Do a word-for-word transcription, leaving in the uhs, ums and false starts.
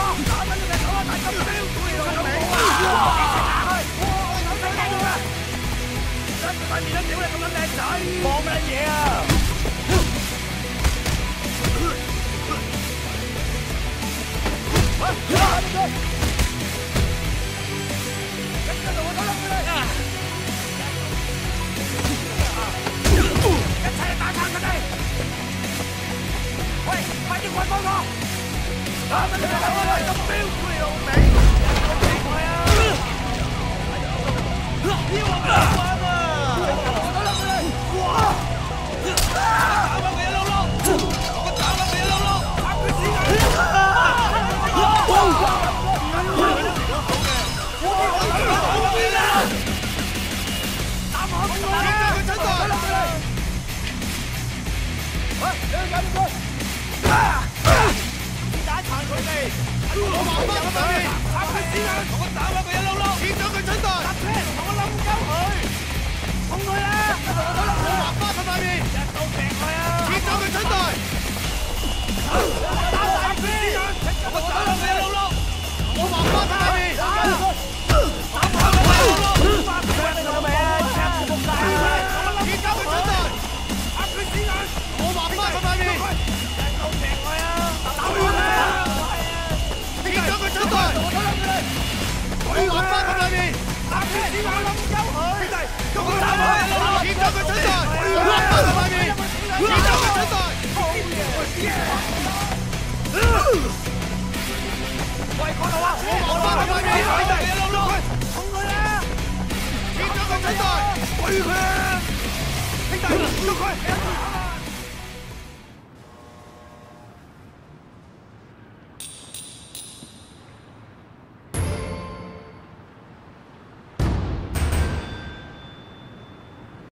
打緊佢隻手啊！大金標，佢咁好啊！哇！手仔靚啊！真係塊面都屌你咁撚靚仔，放乜嘢啊？ 喂，快啲滾幫我！打緊你隻手啊！大金標，你老味！奇怪啊！呢個唔玩啊！哇！打翻佢一碌碌，我打翻佢一碌碌，打佢死啊！ 我話翻佢哋，打佢屎眼，同我打翻佢一碌碌，切咗佢春袋，搭車同我冧鳩佢，衝佢啦！我話翻佢塊面，一刀劈佢啊！切咗佢春袋，打大佢屎眼，同我打翻佢一碌碌，我話翻佢塊面，打翻佢一碌碌，翻佢你老味啊！切佢仆街，切咗佢春袋，打佢屎眼，我話翻佢塊面，一刀劈佢啊！打佢啦！ 見咗佢出台，我話翻佢裏面，打佢屎眼冧鳩佢，兄弟，同佢打佢一碌碌，見咗佢出台，我話翻佢裏面，見咗佢出台，喂，嗰度啊，我話翻佢裏面，兄弟，一碌碌，衝佢啦，見咗佢出台，對佢，兄弟，捉佢。